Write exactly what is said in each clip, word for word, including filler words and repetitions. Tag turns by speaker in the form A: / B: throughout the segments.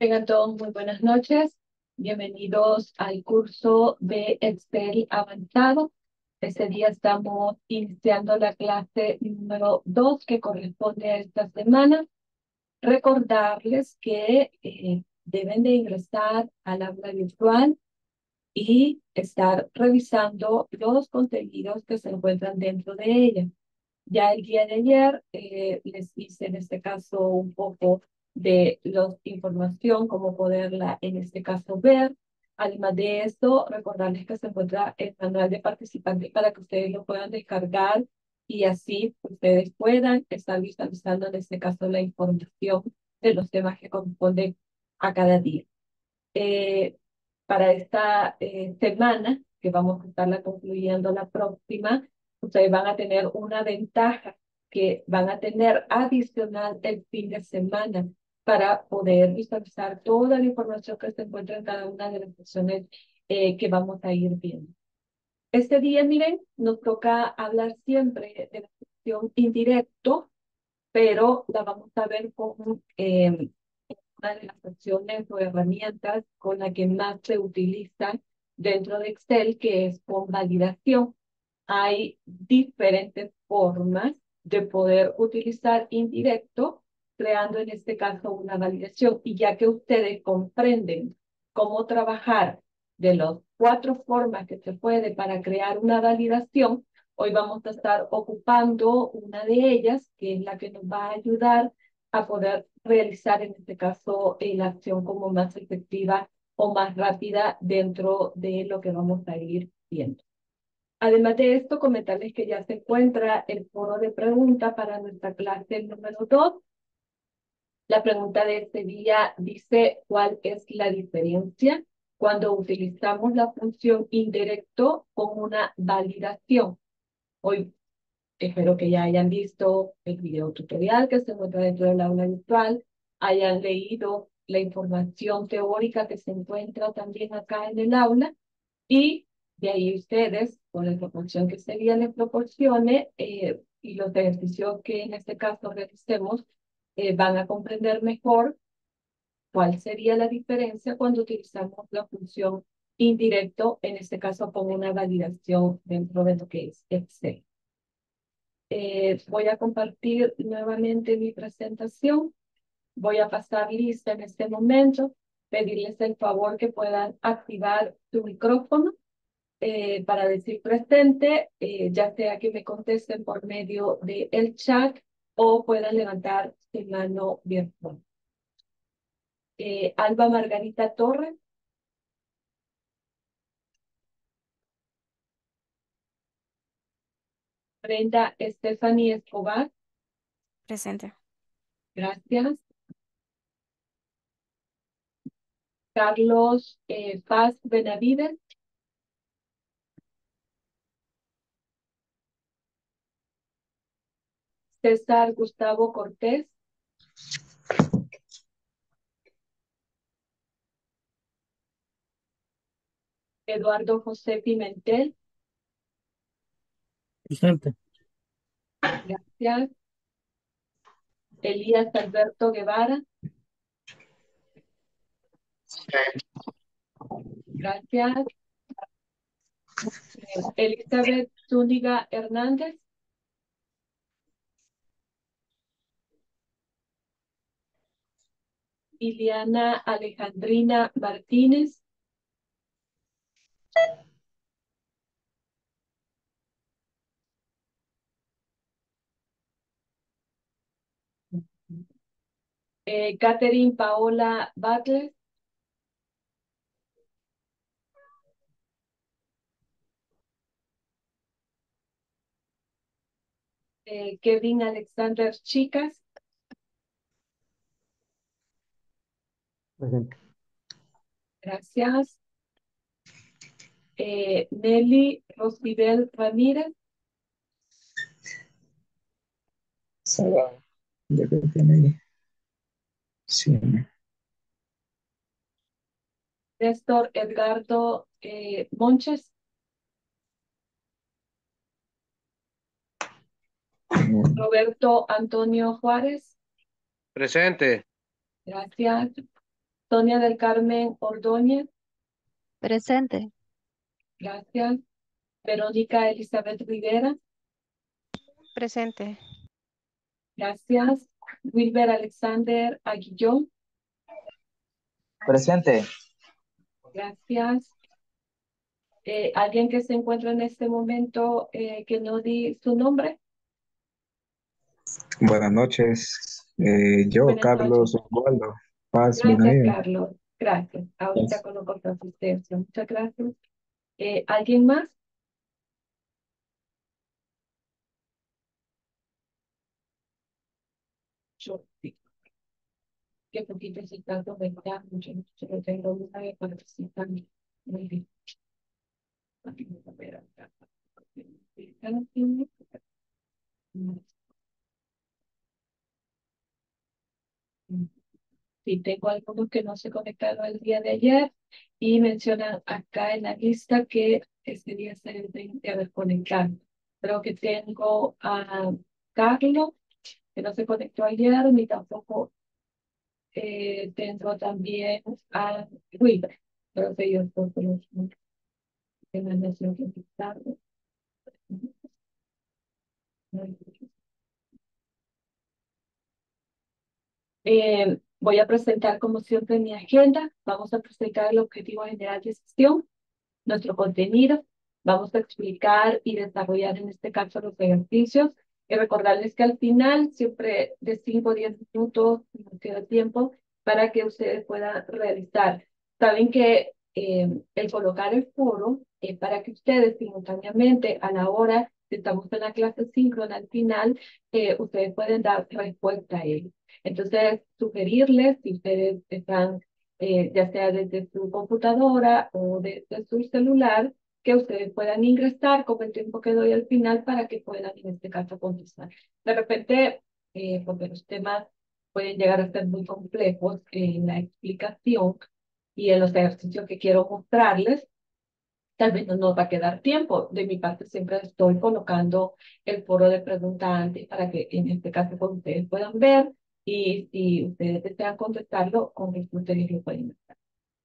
A: Tengan todos muy buenas noches. Bienvenidos al curso de Excel avanzado. Este día estamos iniciando la clase número dos que corresponde a esta semana. Recordarles que eh, deben de ingresar al aula virtual y estar revisando los contenidos que se encuentran dentro de ella. Ya el día de ayer eh, les hice en este caso un poco de la información, cómo poderla en este caso ver. Además de esto, recordarles que se encuentra el manual de participantes para que ustedes lo puedan descargar y así ustedes puedan estar visualizando en este caso la información de los temas que corresponden a cada día. Eh, para esta eh, semana, que vamos a estarla concluyendo la próxima, ustedes van a tener una ventaja que van a tener adicional el fin de semana para poder visualizar toda la información que se encuentra en cada una de las secciones eh, que vamos a ir viendo. Este día, miren, nos toca hablar siempre de la sección indirecto, pero la vamos a ver con eh, una de las opciones o herramientas con la que más se utiliza dentro de Excel, que es con validación. Hay diferentes formas de poder utilizar indirecto, creando en este caso una validación. Y ya que ustedes comprenden cómo trabajar de las cuatro formas que se puede para crear una validación, hoy vamos a estar ocupando una de ellas, que es la que nos va a ayudar a poder realizar en este caso eh, la acción como más efectiva o más rápida dentro de lo que vamos a ir viendo. Además de esto, comentarles que ya se encuentra el foro de preguntas para nuestra clase número dos. La pregunta de este día dice, ¿cuál es la diferencia cuando utilizamos la función indirecto con una validación? Hoy espero que ya hayan visto el video tutorial que se encuentra dentro del aula virtual, hayan leído la información teórica que se encuentra también acá en el aula y de ahí ustedes, con la información que sería les proporcione eh, y los ejercicios que en este caso realicemos, eh, van a comprender mejor cuál sería la diferencia cuando utilizamos la función indirecto, en este caso con una validación dentro de lo que es Excel. Eh, voy a compartir nuevamente mi presentación. Voy a pasar lista en este momento, pedirles el favor que puedan activar su micrófono eh, para decir presente, eh, ya sea que me contesten por medio del chat o puedan levantar su mano virtual. Eh, Alba Margarita Torres. Brenda Stephanie Escobar.
B: Presente.
A: Gracias. Carlos eh, Paz Benavides. César Gustavo Cortés. Eduardo José Pimentel.
C: Presente.
A: Gracias. Elías Alberto Guevara. Gracias. Elizabeth Zúñiga Hernández. Iliana Alejandrina Martínez. Eh, Catherine Paola Butler. Eh, Kevin Alexander Chicas.
C: Presente.
A: Gracias. Eh, Nelly Rosibel Ramírez.
C: Salvado. Ya creo que tiene. Sí.
A: Néstor Edgardo eh, Monches. Roberto Antonio Juárez.
D: Presente.
A: Gracias. Sonia del Carmen Ordóñez,
D: Presente.
A: gracias. Verónica Elizabeth Rivera,
B: Presente.
A: gracias. Wilber Alexander Aguillón,
E: Presente.
A: gracias. Eh, ¿alguien que se encuentra en este momento eh, que no di su nombre?
C: Buenas noches. Eh, yo,
A: Buenas
C: Carlos
A: noches.
C: Osvaldo Paz
A: Gracias,
C: Benavides.
A: Carlos. Gracias. Ahorita
C: Yes.
A: coloco su asistencia. Muchas gracias. Eh, ¿alguien más? Yo sí. Que poquito se está conectando. Yo no tengo una de participar. Muy bien. Aquí voy a ver acá. Sí, tengo algunos que no se conectaron el día de ayer y mencionan acá en la lista que este día se deben de haber conectado. Creo que tengo a Carlos, que no se conectó ayer, ni tampoco eh, tengo también a Wilber. Creo que ellos dos son los que me mencionó que tarde. Eh, voy a presentar como siempre mi agenda. Vamos a presentar el objetivo general de sesión, nuestro contenido. Vamos a explicar y desarrollar en este caso los ejercicios y recordarles que al final siempre de cinco a diez minutos nos queda tiempo para que ustedes puedan realizar. Saben que eh, el colocar el foro eh, para que ustedes simultáneamente a la hora que estamos en la clase síncrona al final, eh, ustedes pueden dar respuesta a él. Entonces, sugerirles, si ustedes están eh, ya sea desde su computadora o desde su celular, que ustedes puedan ingresar con el tiempo que doy al final para que puedan, en este caso, contestar. De repente, eh, porque los temas pueden llegar a ser muy complejos en la explicación y en los ejercicios que quiero mostrarles, tal vez no nos va a quedar tiempo. De mi parte, siempre estoy colocando el foro de preguntantes para que en este caso pues, ustedes puedan ver y si ustedes desean contestarlo, con gusto ustedes lo pueden hacer.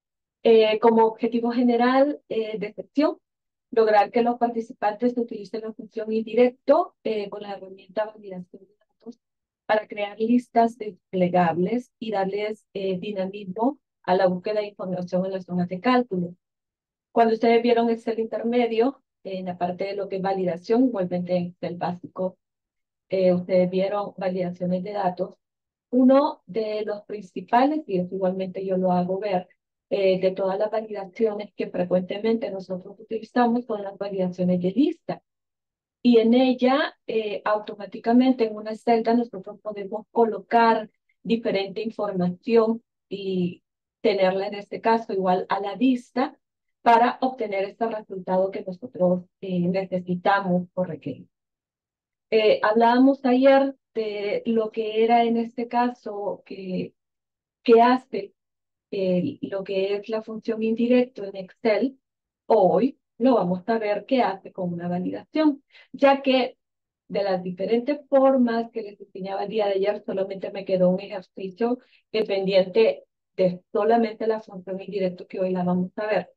A: Eh, como objetivo general eh, de sección, lograr que los participantes utilicen la función indirecto eh, con la herramienta validación de datos para crear listas desplegables y darles eh, dinamismo a la búsqueda de información en las zonas de cálculo. Cuando ustedes vieron Excel intermedio, en la parte de lo que es validación, igualmente en Excel básico, eh, ustedes vieron validaciones de datos. Uno de los principales, y eso igualmente yo lo hago ver, eh, de todas las validaciones que frecuentemente nosotros utilizamos son las validaciones de lista. Y en ella, eh, automáticamente en una celda, nosotros podemos colocar diferente información y tenerla en este caso igual a la vista para obtener este resultado que nosotros eh, necesitamos o requerimos. Eh, hablábamos ayer de lo que era en este caso que, que hace eh, lo que es la función indirecto en Excel. Hoy lo vamos a ver qué hace con una validación, ya que de las diferentes formas que les enseñaba el día de ayer, solamente me quedó un ejercicio dependiente de solamente la función indirecto que hoy la vamos a ver.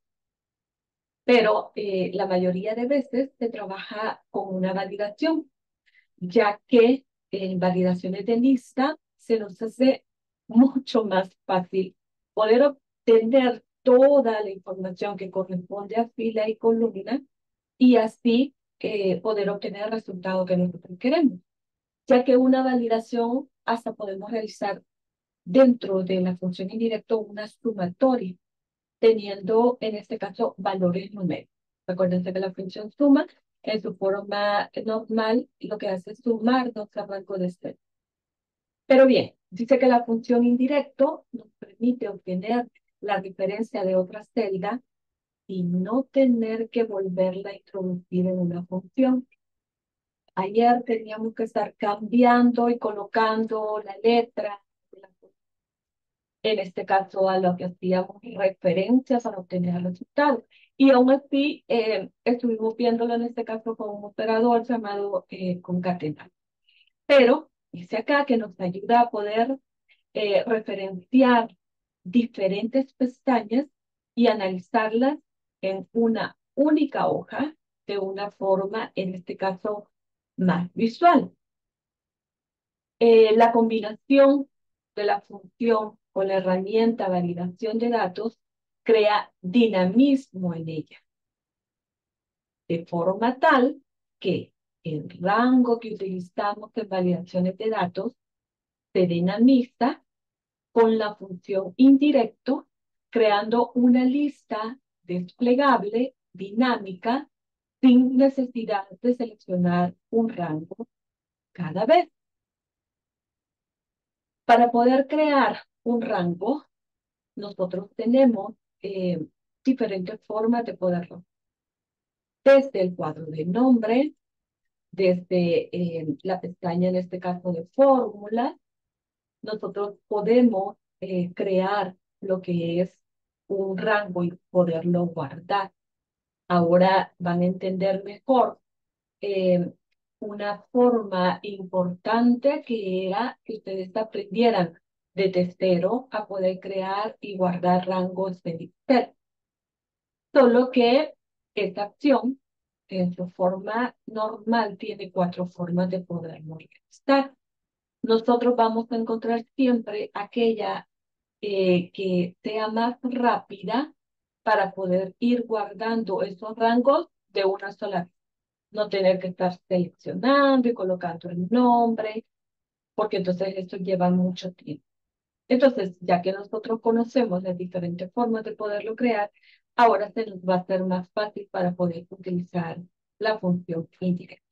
A: Pero eh, la mayoría de veces se trabaja con una validación, ya que en validaciones de lista se nos hace mucho más fácil poder obtener toda la información que corresponde a fila y columna y así eh, poder obtener el resultado que nosotros queremos, ya que una validación hasta podemos realizar dentro de la función indirecta una sumatoria, teniendo en este caso valores numéricos. Recuerden que la función suma en su forma normal lo que hace es sumar dos rangos de cero. Pero bien, dice que la función indirecto nos permite obtener la diferencia de otra celda y no tener que volverla a introducir en una función. Ayer teníamos que estar cambiando y colocando la letra de la función. En este caso a lo que hacíamos referencias para obtener el resultado. Y aún así eh, estuvimos viéndolo en este caso con un operador llamado eh, concatenar. Pero dice acá que nos ayuda a poder eh, referenciar diferentes pestañas y analizarlas en una única hoja de una forma, en este caso, más visual. Eh, la combinación de la función con la herramienta validación de datos crea dinamismo en ella, de forma tal que el rango que utilizamos en validaciones de datos se dinamiza con la función indirecto, creando una lista desplegable, dinámica, sin necesidad de seleccionar un rango cada vez. Para poder crear un rango, nosotros tenemos eh, diferentes formas de poderlo. Desde el cuadro de nombre, desde eh, la pestaña, en este caso, de fórmula, nosotros podemos eh, crear lo que es un rango y poderlo guardar. Ahora van a entender mejor eh, una forma importante que era que ustedes aprendieran desde cero a poder crear y guardar rangos de Excel. Solo que esta acción, en su forma normal, tiene cuatro formas de poderlo realizar. Nosotros vamos a encontrar siempre aquella eh, que sea más rápida para poder ir guardando esos rangos de una sola vez. No tener que estar seleccionando y colocando el nombre, porque entonces esto lleva mucho tiempo. Entonces, ya que nosotros conocemos las diferentes formas de poderlo crear, ahora se nos va a hacer más fácil para poder utilizar la función indirecta.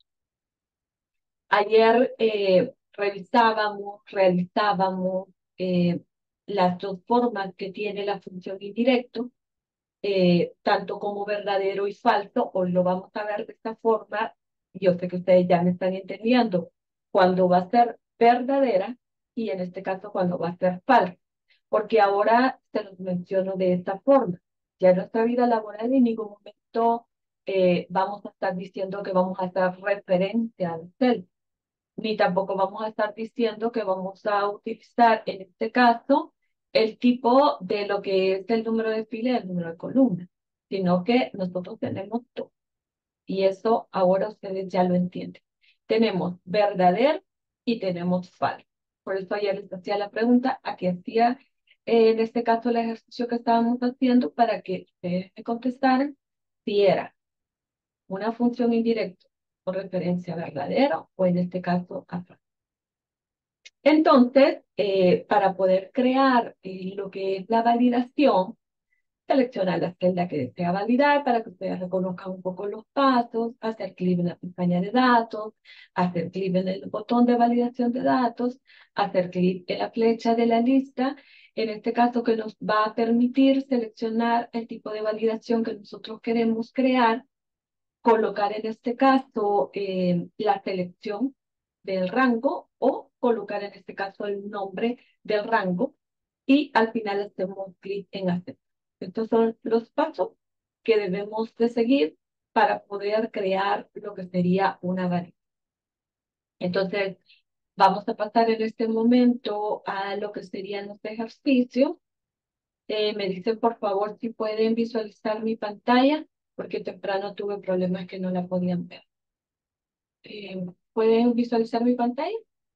A: Ayer eh, revisábamos, realizábamos eh, las dos formas que tiene la función indirecto, eh, tanto como verdadero y falso. Hoy lo vamos a ver de esta forma. Yo sé que ustedes ya me están entendiendo cuando va a ser verdadera y en este caso cuando va a ser falsa, porque ahora se los menciono de esta forma. Ya en nuestra vida laboral en ningún momento eh, vamos a estar diciendo que vamos a hacer referencia al self, ni tampoco vamos a estar diciendo que vamos a utilizar en este caso el tipo de lo que es el número de fila y el número de columna, sino que nosotros tenemos todo. Y eso ahora ustedes ya lo entienden. Tenemos verdadero y tenemos falso. Por eso ayer les hacía la pregunta, aquí hacía eh, en este caso el ejercicio que estábamos haciendo para que ustedes me contestaran si era una función indirecta con referencia a verdadero o en este caso a falso. Entonces, eh, para poder crear eh, lo que es la validación, seleccionar la celda que desea validar para que ustedes reconozcan un poco los pasos, hacer clic en la pestaña de datos, hacer clic en el botón de validación de datos, hacer clic en la flecha de la lista, en este caso que nos va a permitir seleccionar el tipo de validación que nosotros queremos crear, colocar en este caso eh, la selección del rango o colocar en este caso el nombre del rango y al final hacemos clic en aceptar. Estos son los pasos que debemos de seguir para poder crear lo que sería una variable. Entonces, vamos a pasar en este momento a lo que sería nuestro ejercicio. Eh, me dicen por favor si pueden visualizar mi pantalla, porque temprano tuve problemas que no la podían ver. Eh, ¿pueden visualizar mi pantalla?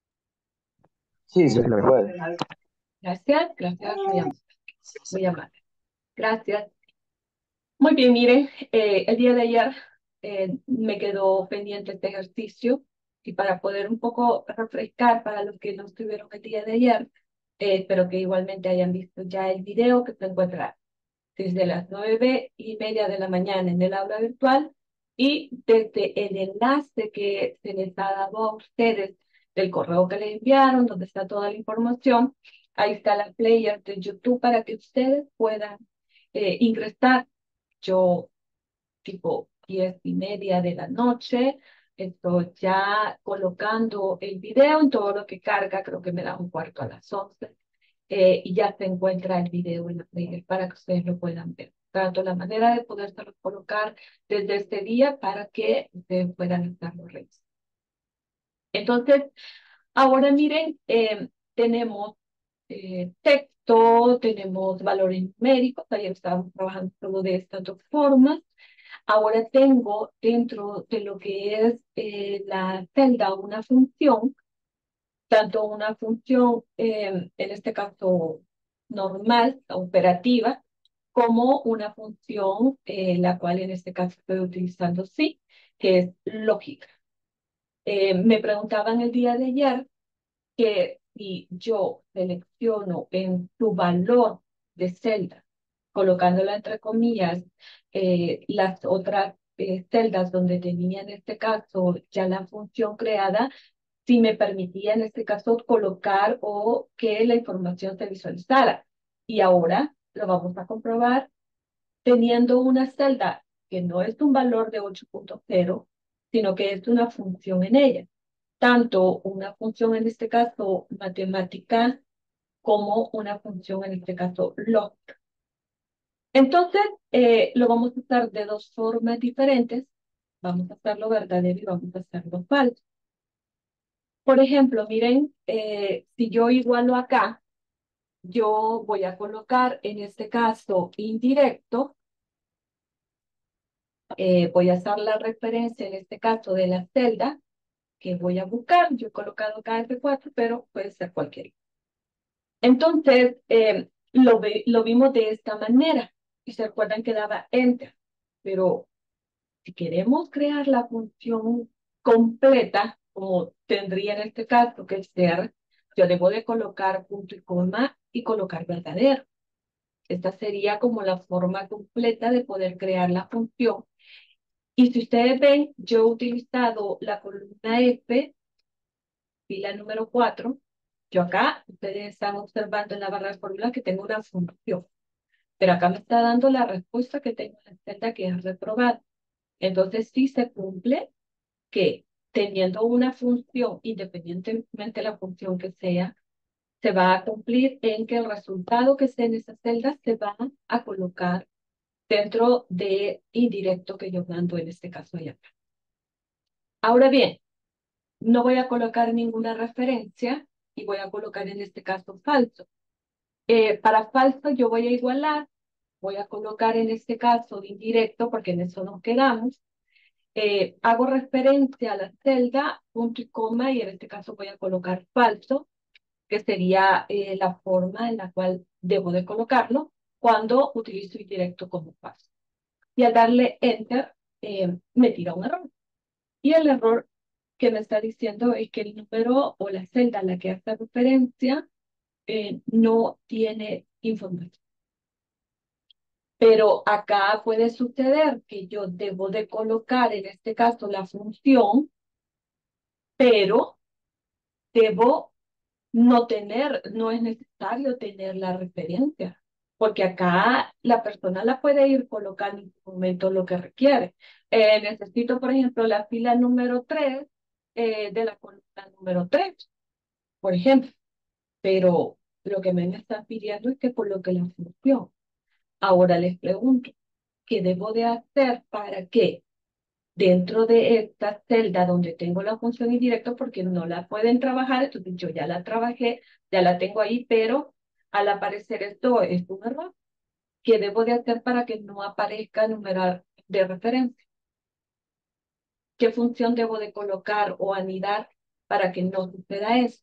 C: Sí, se lo puede.
A: Gracias, gracias, muy amable. Muy amable. Gracias. Muy bien, miren, eh, el día de ayer eh, me quedó pendiente este ejercicio y para poder un poco refrescar para los que no estuvieron el día de ayer, eh, espero que igualmente hayan visto ya el video que se encuentra desde las nueve y media de la mañana en el aula virtual y desde el enlace que se les ha dado a ustedes del correo que les enviaron, donde está toda la información. Ahí está la player de YouTube para que ustedes puedan eh, ingresar. Yo, tipo diez y media de la noche, estoy ya colocando el video en todo lo que carga, creo que me da un cuarto a las once. Eh, y ya se encuentra el video en la playlist para que ustedes lo puedan ver. Tanto la manera de poderse colocar desde este día para que ustedes puedan estarlo revisando. Entonces, ahora miren, eh, tenemos eh, texto, tenemos valores numéricos, ayer estábamos trabajando todo de estas dos formas. Ahora tengo dentro de lo que es eh, la celda una función, tanto una función, eh, en este caso normal, operativa, como una función, eh, la cual en este caso estoy utilizando sí, que es lógica. Eh, me preguntaban el día de ayer que si yo selecciono en su valor de celda, colocándola entre comillas, eh, las otras eh, celdas donde tenía en este caso ya la función creada, si me permitía en este caso colocar o que la información se visualizara. Y ahora lo vamos a comprobar teniendo una celda que no es un valor de ocho punto cero, sino que es una función en ella. Tanto una función en este caso matemática como una función en este caso lógica. Entonces, eh, lo vamos a usar de dos formas diferentes. Vamos a hacerlo verdadero y vamos a hacerlo falso. Por ejemplo, miren, eh, si yo igualo acá, yo voy a colocar en este caso indirecto, eh, voy a hacer la referencia en este caso de la celda que voy a buscar. Yo he colocado acá F cuatro, pero puede ser cualquiera. Entonces, eh, lo, ve, lo vimos de esta manera. Y se acuerdan que daba Enter. Pero si queremos crear la función completa, como tendría en este caso que ser, yo debo de colocar punto y coma y colocar verdadero. Esta sería como la forma completa de poder crear la función. Y si ustedes ven, yo he utilizado la columna F, fila número cuatro. Yo acá, ustedes están observando en la barra de fórmula que tengo una función. Pero acá me está dando la respuesta que tengo en la celda que es reprobada. Entonces sí se cumple que teniendo una función, independientemente de la función que sea, se va a cumplir en que el resultado que esté en esa celda se va a colocar dentro de indirecto que yo mando en este caso allá. Ahora bien, no voy a colocar ninguna referencia y voy a colocar en este caso falso. Eh, para falso yo voy a igualar, voy a colocar en este caso indirecto porque en eso nos quedamos. Eh, hago referencia a la celda, punto y coma, y en este caso voy a colocar falso, que sería eh, la forma en la cual debo de colocarlo cuando utilizo indirecto como falso. Y al darle enter, eh, me tira un error. Y el error que me está diciendo es que el número o la celda a la que hace referencia eh, no tiene información. Pero acá puede suceder que yo debo de colocar en este caso la función, pero debo no tener, no es necesario tener la referencia, porque acá la persona la puede ir colocando en su momento lo que requiere. Eh, necesito, por ejemplo, la fila número tres eh, de la columna número tres, por ejemplo, pero lo que me están pidiendo es que coloque la función. Ahora les pregunto, ¿qué debo de hacer para que dentro de esta celda donde tengo la función indirecta, porque no la pueden trabajar, entonces yo ya la trabajé, ya la tengo ahí, pero al aparecer esto es un error? ¿Qué debo de hacer para que no aparezca numeral de referencia? ¿Qué función debo de colocar o anidar para que no suceda eso?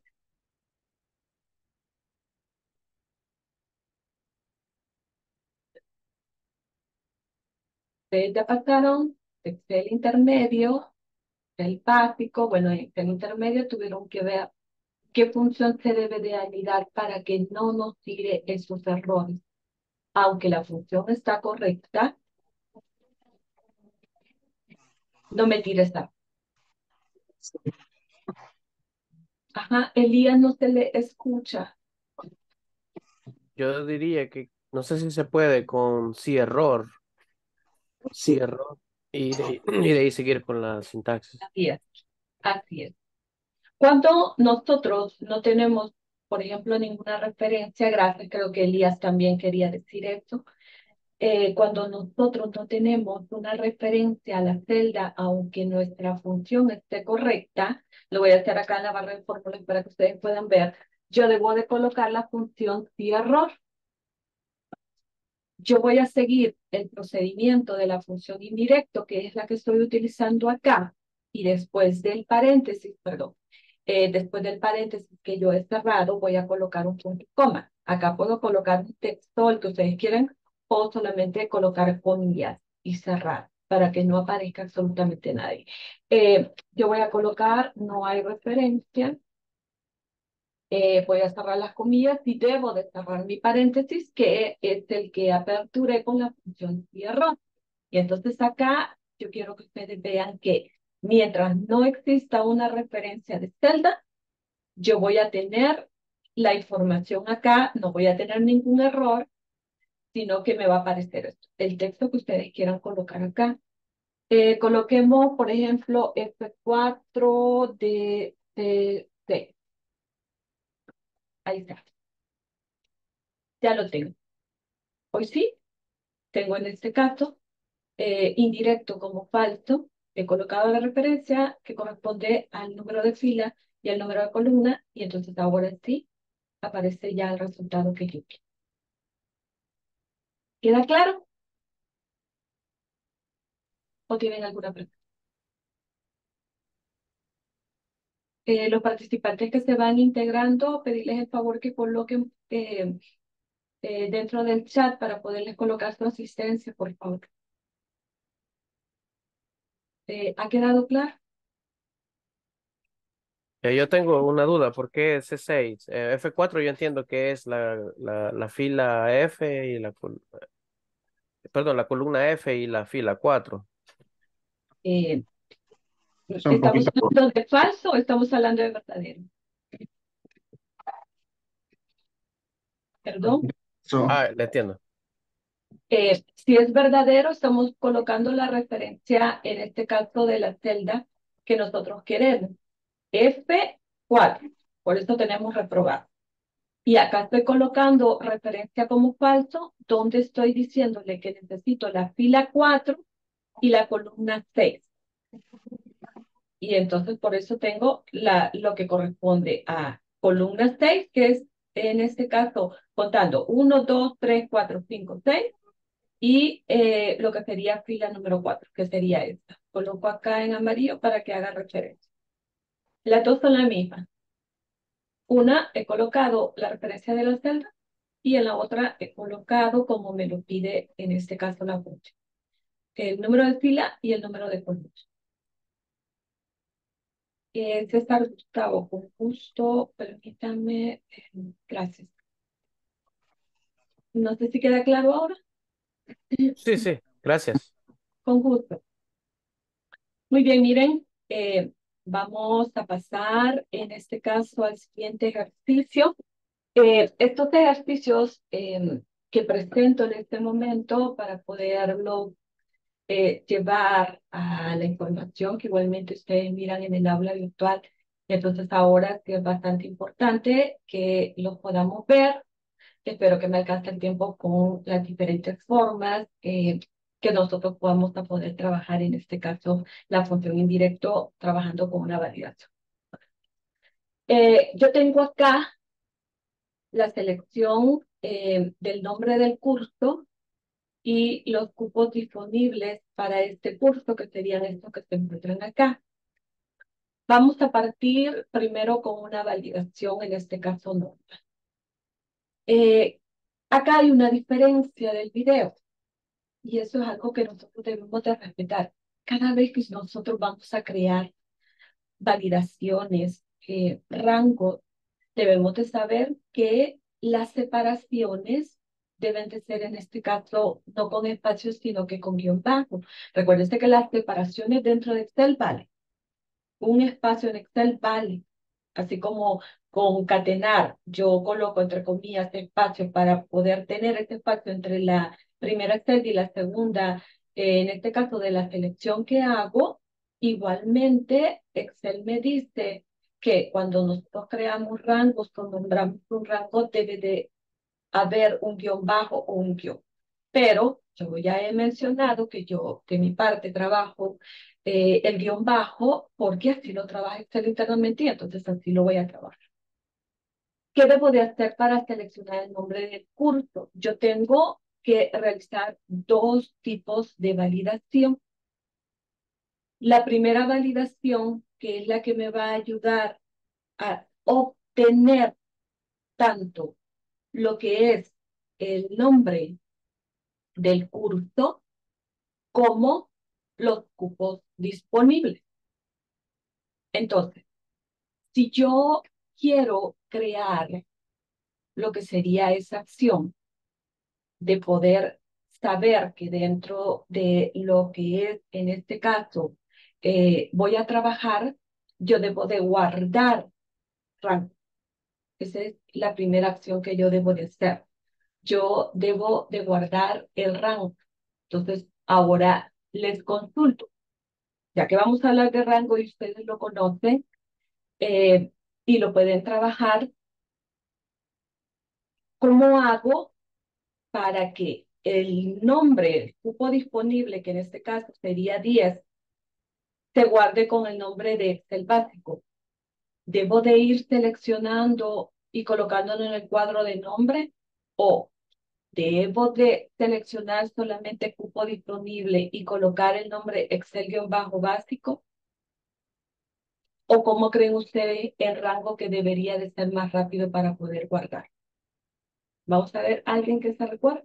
A: Ustedes ya pasaron Excel intermedio, el básico, bueno, en Excel intermedio tuvieron que ver qué función se debe de anidar para que no nos tire esos errores. Aunque la función está correcta, no me tire esta. Ajá, Elías no se le escucha.
E: Yo diría que no sé si se puede con sí error, sí error, y de, y de ahí seguir con la sintaxis.
A: Así es, así es. Cuando nosotros no tenemos, por ejemplo, ninguna referencia gráfica, creo que Elías también quería decir eso, eh, cuando nosotros no tenemos una referencia a la celda, aunque nuestra función esté correcta, lo voy a hacer acá en la barra de fórmulas para que ustedes puedan ver, yo debo de colocar la función si error. Yo voy a seguir el procedimiento de la función indirecto, que es la que estoy utilizando acá, y después del paréntesis, perdón, eh, después del paréntesis que yo he cerrado, voy a colocar un punto y coma. Acá puedo colocar un texto, el que ustedes quieran, o solamente colocar comillas y cerrar, para que no aparezca absolutamente nadie. Eh, yo voy a colocar, no hay referencia, eh, voy a cerrar las comillas y debo de cerrar mi paréntesis, que es el que aperturé con la función cierro. Y entonces acá yo quiero que ustedes vean que mientras no exista una referencia de celda, yo voy a tener la información acá, no voy a tener ningún error, sino que me va a aparecer esto, el texto que ustedes quieran colocar acá. Eh, coloquemos, por ejemplo, F cuatro de, de, de. Ahí está. Ya lo tengo. Hoy sí, tengo en este caso eh, indirecto como falso. He colocado la referencia que corresponde al número de fila y al número de columna, y entonces ahora sí aparece ya el resultado que yo quiero. ¿Queda claro? ¿O tienen alguna pregunta? Eh, los participantes que se van integrando, pedirles el favor que coloquen eh, eh, dentro del chat para poderles colocar su asistencia, por favor. Eh, ¿ha quedado claro?
E: Eh, yo tengo una duda, ¿por qué C seis? Eh, F cuatro yo entiendo que es la, la, la fila F y la, col- perdón, la columna F y la fila cuatro.
A: Eh,
C: Es un
A: ¿Estamos
C: poquito,
A: hablando de falso o estamos hablando de verdadero? Perdón.
C: so,
E: Ah, le entiendo.
A: Eh, si es verdadero, estamos colocando la referencia, en este caso, de la celda que nosotros queremos. F cuatro. Por eso tenemos reprobado. Y acá estoy colocando referencia como falso, donde estoy diciéndole que necesito la fila cuatro y la columna seis. Y entonces por eso tengo la, lo que corresponde a columna seis, que es en este caso contando uno, dos, tres, cuatro, cinco, seis. Y eh, lo que sería fila número cuatro, que sería esta. Coloco acá en amarillo para que haga referencia. Las dos son las mismas. Una he colocado la referencia de la celda y en la otra he colocado como me lo pide en este caso la función. El número de fila y el número de columna. Eh, César Gustavo, con gusto, permítame, eh, gracias. No sé si queda claro ahora.
E: Sí, sí, gracias.
A: Con gusto. Muy bien, miren, eh, vamos a pasar en este caso al siguiente ejercicio. Eh, estos ejercicios eh, que presento en este momento para poderlo eh, llevar a la información que igualmente ustedes miran en el aula virtual. Entonces ahora sí es bastante importante que los podamos ver. Espero que me alcance el tiempo con las diferentes formas eh, que nosotros podamos a poder trabajar, en este caso, la función indirecto, trabajando con una validación. Eh, yo tengo acá la selección eh, del nombre del curso y los cupos disponibles para este curso, que serían estos que se encuentran acá. Vamos a partir primero con una validación, en este caso no. Eh, acá hay una diferencia del video. Y eso es algo que nosotros debemos de respetar. Cada vez que nosotros vamos a crear validaciones, eh, rangos, debemos de saber que las separaciones deben de ser, en este caso, no con espacios, sino que con guión bajo. Recuérdense que las separaciones dentro de Excel vale. Un espacio en Excel vale. Así como concatenar, yo coloco entre comillas espacio para poder tener ese espacio entre la primera celda y la segunda, eh, en este caso de la selección que hago. Igualmente, Excel me dice que cuando nosotros creamos rangos, cuando nombramos un rango, debe de haber un guión bajo o un guión. Pero yo ya he mencionado que yo, de mi parte, trabajo eh, el guión bajo porque así lo trabaja Excel internamente y entonces así lo voy a trabajar. ¿Qué debo de hacer para seleccionar el nombre del curso? Yo tengo que realizar dos tipos de validación. La primera validación, que es la que me va a ayudar a obtener tanto lo que es el nombre del curso como los cupos disponibles. Entonces, si yo quiero crear lo que sería esa acción de poder saber que dentro de lo que es, en este caso, eh, voy a trabajar, yo debo de guardar rango. Esa es la primera acción que yo debo de hacer. Yo debo de guardar el rango. Entonces, ahora les consulto. Ya que vamos a hablar de rango y ustedes lo conocen eh, y lo pueden trabajar, ¿cómo hago para que el nombre, el cupo disponible, que en este caso sería diez, se guarde con el nombre de Excel básico? ¿Debo de ir seleccionando y colocándolo en el cuadro de nombre o debo de seleccionar solamente cupo disponible y colocar el nombre Excel-básico? ¿O cómo creen ustedes el rango que debería de ser más rápido para poder guardar? Vamos a ver, ¿alguien que se recuerde?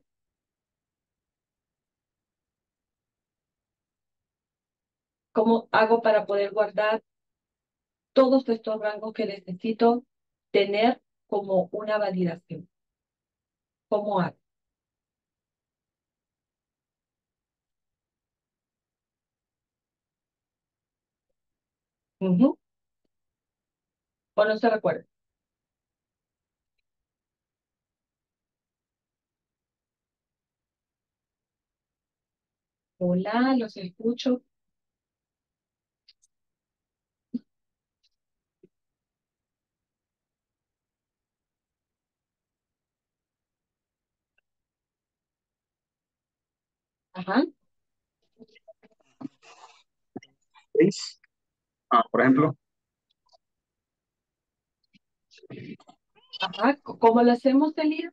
A: ¿Cómo hago para poder guardar todos estos rangos que necesito tener como una validación? ¿Cómo hago? Ujú. ¿O no se recuerda? Hola, los escucho. Ajá,
F: Seis. Ah, por ejemplo,
A: ajá. ¿Cómo lo hacemos, Elías?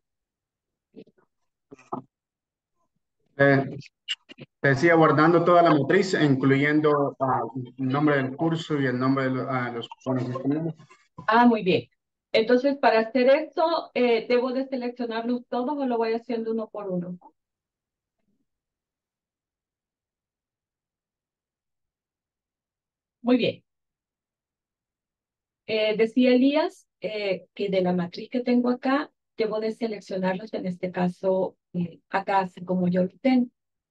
F: eh, te decía guardando toda la matriz, incluyendo ah, el nombre del curso y el nombre de lo- ah, los cupones disponibles.
A: Ah, muy bien. Entonces, para hacer esto, eh, ¿debo de seleccionarlos todos o lo voy haciendo uno por uno? Muy bien. Eh, decía Elías eh, que de la matriz que tengo acá, debo de seleccionarlos, en este caso, eh, acá, así como yo lo tengo.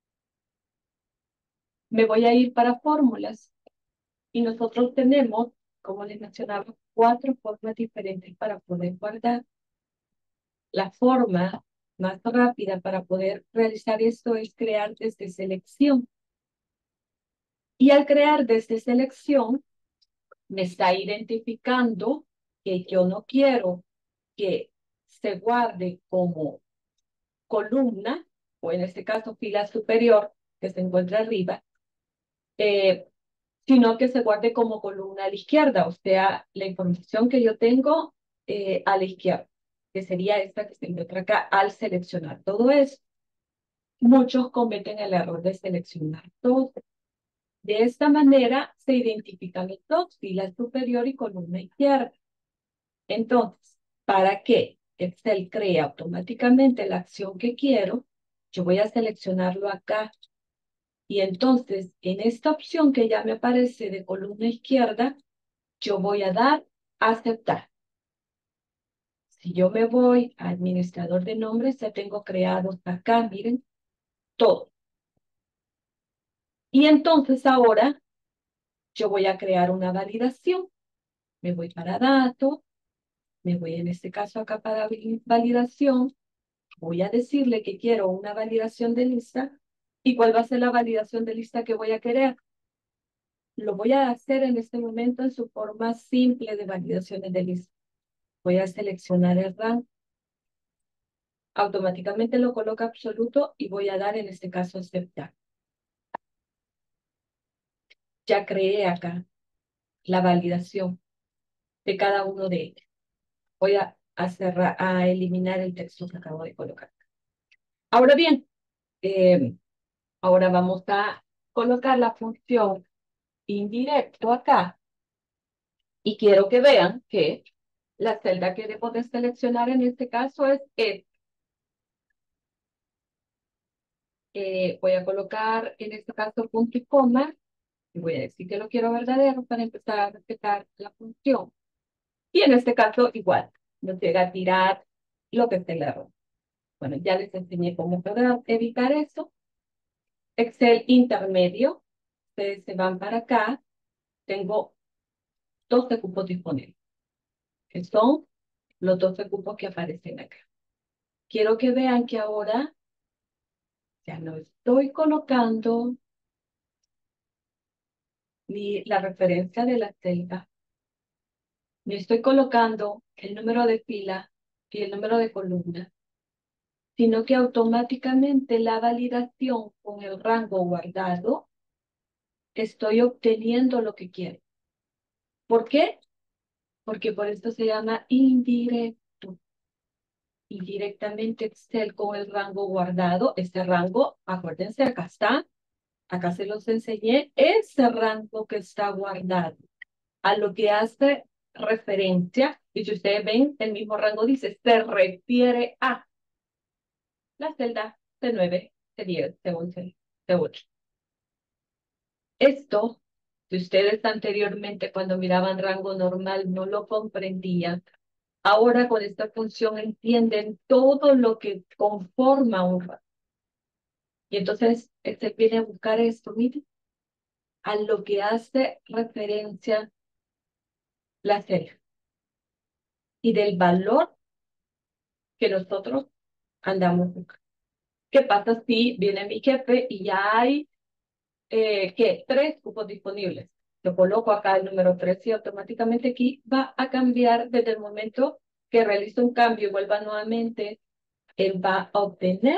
A: Me voy a ir para fórmulas y nosotros tenemos, como les mencionaba, cuatro formas diferentes para poder guardar. La forma más rápida para poder realizar esto es crear desde selección. Y al crear desde selección, me está identificando que yo no quiero que se guarde como columna, o en este caso fila superior, que se encuentra arriba, eh, sino que se guarde como columna a la izquierda, o sea, la información que yo tengo eh, a la izquierda, que sería esta que se encuentra acá al seleccionar todo eso. Muchos cometen el error de seleccionar todo. De esta manera se identifican los dos, fila superior y columna izquierda. Entonces, para que Excel cree automáticamente la acción que quiero, yo voy a seleccionarlo acá. Y entonces, en esta opción que ya me aparece de columna izquierda, yo voy a dar a aceptar. Si yo me voy a administrador de nombres, ya tengo creados acá, miren, todo. Y entonces ahora yo voy a crear una validación. Me voy para datos, me voy en este caso acá para validación. Voy a decirle que quiero una validación de lista. ¿Y cuál va a ser la validación de lista que voy a querer? Lo voy a hacer en este momento en su forma simple de validaciones de lista. Voy a seleccionar el rango. Automáticamente lo coloca absoluto y voy a dar en este caso aceptar. Ya creé acá la validación de cada uno de ellos. Voy a a, cerrar, a eliminar el texto que acabo de colocar. Ahora bien, eh, ahora vamos a colocar la función indirecto acá. Y quiero que vean que la celda que debo de seleccionar en este caso es esta. Eh, voy a colocar en este caso punto y coma. Y voy a decir que lo quiero verdadero para empezar a respetar la función. Y en este caso igual, nos llega a tirar lo que es el error. Bueno, ya les enseñé cómo poder evitar eso. Excel intermedio. Ustedes se van para acá. Tengo doce cupos disponibles, que son los doce cupos que aparecen acá. Quiero que vean que ahora ya no estoy colocando ni la referencia de la celda, ni estoy colocando el número de fila y el número de columna, sino que automáticamente la validación con el rango guardado, estoy obteniendo lo que quiero. ¿Por qué? Porque por esto se llama indirecto. Indirectamente Excel con el rango guardado, este rango, acuérdense, acá está, acá se los enseñé, ese rango que está guardado, a lo que hace referencia, y si ustedes ven, el mismo rango dice, se refiere a la celda C nueve, C diez, C once, C ocho. Esto, si ustedes anteriormente cuando miraban rango normal no lo comprendían, ahora con esta función entienden todo lo que conforma un rango. Y entonces este viene a buscar esto, miren, a lo que hace referencia la celda y del valor que nosotros andamos buscando. ¿Qué pasa si viene mi jefe y ya hay, eh, ¿qué? Tres cupos disponibles? Yo coloco acá el número tres y automáticamente aquí va a cambiar desde el momento que realizo un cambio y vuelva nuevamente, él va a obtener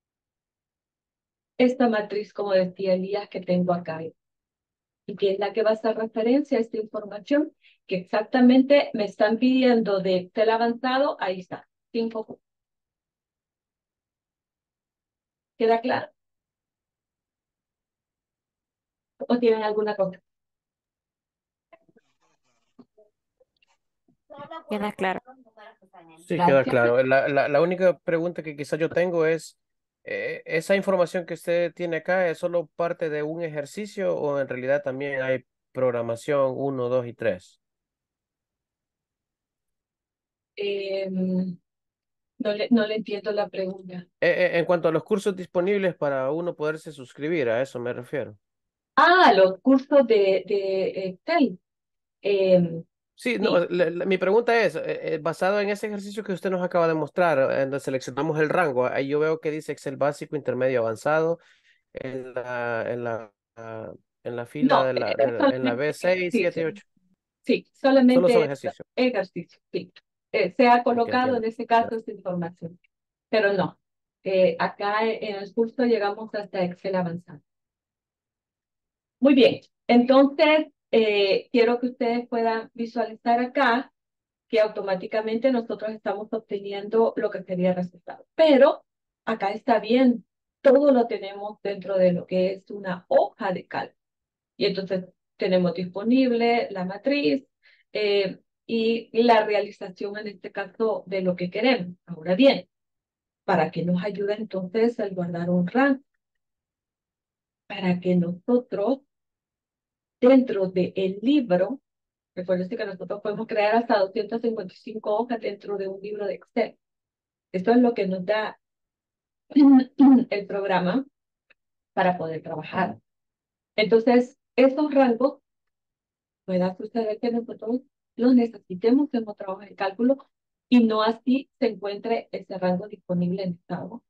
A: esta matriz, como decía Elías, que tengo acá. Y que es la que va a hacer referencia a esta información que exactamente me están pidiendo de Excel avanzado. Ahí está, cinco cupos. ¿Queda claro? ¿O tienen alguna cosa?
B: Queda claro.
E: Sí, queda
A: Gracias.
E: claro. La, la, la única pregunta que quizás yo tengo es, eh, ¿esa información que usted tiene acá es solo parte de un ejercicio o en realidad también hay programación uno, dos y tres?
A: Eh, no, le, no le entiendo la pregunta.
E: Eh, eh, en cuanto a los cursos disponibles para uno poderse suscribir, a eso me refiero.
A: Ah, los cursos de, de Excel. Eh,
E: Sí, no,
A: sí,
E: la- la- mi pregunta es, eh, eh, basado en ese ejercicio que usted nos acaba de mostrar, en donde seleccionamos el rango, ahí yo veo que dice Excel básico, intermedio, avanzado, en la, en la, ah, en la fila
A: no,
E: de la,
A: es
E: de la- en la
A: solamente
E: B seis, siete y
A: ejercicio.
E: ocho.
A: Sí,
E: Solo son
A: solamente es
E: ejercicios.
A: ejercicio. Sí. Eh, se ha
E: Ok,
A: colocado
E: entiendo.
A: en ese caso esa información, pero no. Eh, acá en el curso llegamos hasta Excel avanzado. Muy bien, entonces eh, quiero que ustedes puedan visualizar acá que automáticamente nosotros estamos obteniendo lo que sería el resultado. Pero acá está bien, todo lo tenemos dentro de lo que es una hoja de cálculo. Y entonces tenemos disponible la matriz eh, y la realización en este caso de lo que queremos. Ahora bien, ¿para qué nos ayuda entonces el guardar un rango? Para que nosotros dentro del libro, recuerden que nosotros podemos crear hasta doscientas cincuenta y cinco hojas dentro de un libro de Excel. Esto es lo que nos da el programa para poder trabajar. Entonces, estos rangos puede suceder que nosotros los necesitemos en nuestro trabajo de cálculo y no así se encuentre ese rango disponible en estado.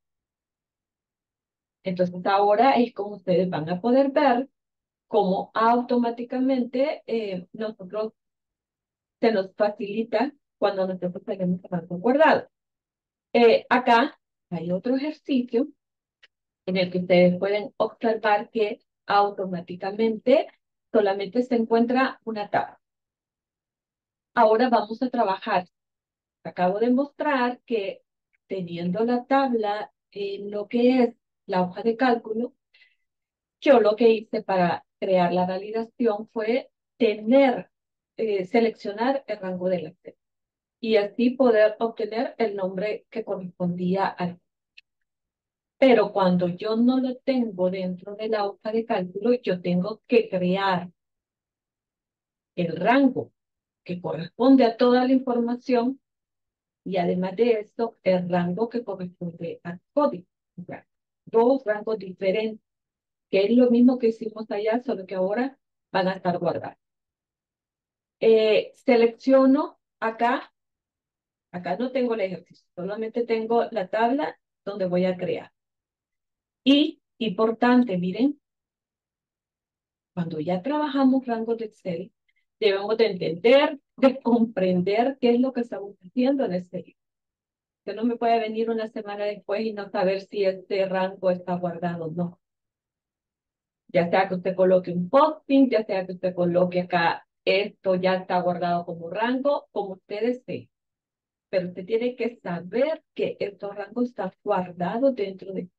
A: Entonces, ahora es como ustedes van a poder ver cómo automáticamente eh, nosotros se nos facilita cuando nosotros tenemos el rango guardado. Eh, acá hay otro ejercicio en el que ustedes pueden observar que automáticamente solamente se encuentra una tabla. Ahora vamos a trabajar Acabo de mostrar que teniendo la tabla en lo que es la hoja de cálculo, yo lo que hice para crear la validación fue tener, eh, seleccionar el rango de la celda y así poder obtener el nombre que correspondía al. Pero cuando yo no lo tengo dentro de la hoja de cálculo, yo tengo que crear el rango que corresponde a toda la información y además de esto, el rango que corresponde al código. O sea, dos rangos diferentes, que es lo mismo que hicimos allá, solo que ahora van a estar guardados. Eh, selecciono acá, acá no tengo el ejercicio, solamente tengo la tabla donde voy a crear. Y, importante, miren, cuando ya trabajamos rangos de Excel, debemos de entender, de comprender qué es lo que estamos haciendo en este libro. Que no me puede venir una semana después y no saber si este rango está guardado o no. Ya sea que usted coloque un posting, ya sea que usted coloque acá, esto ya está guardado como rango, como usted desee. Pero usted tiene que saber que estos rangos están guardados dentro de.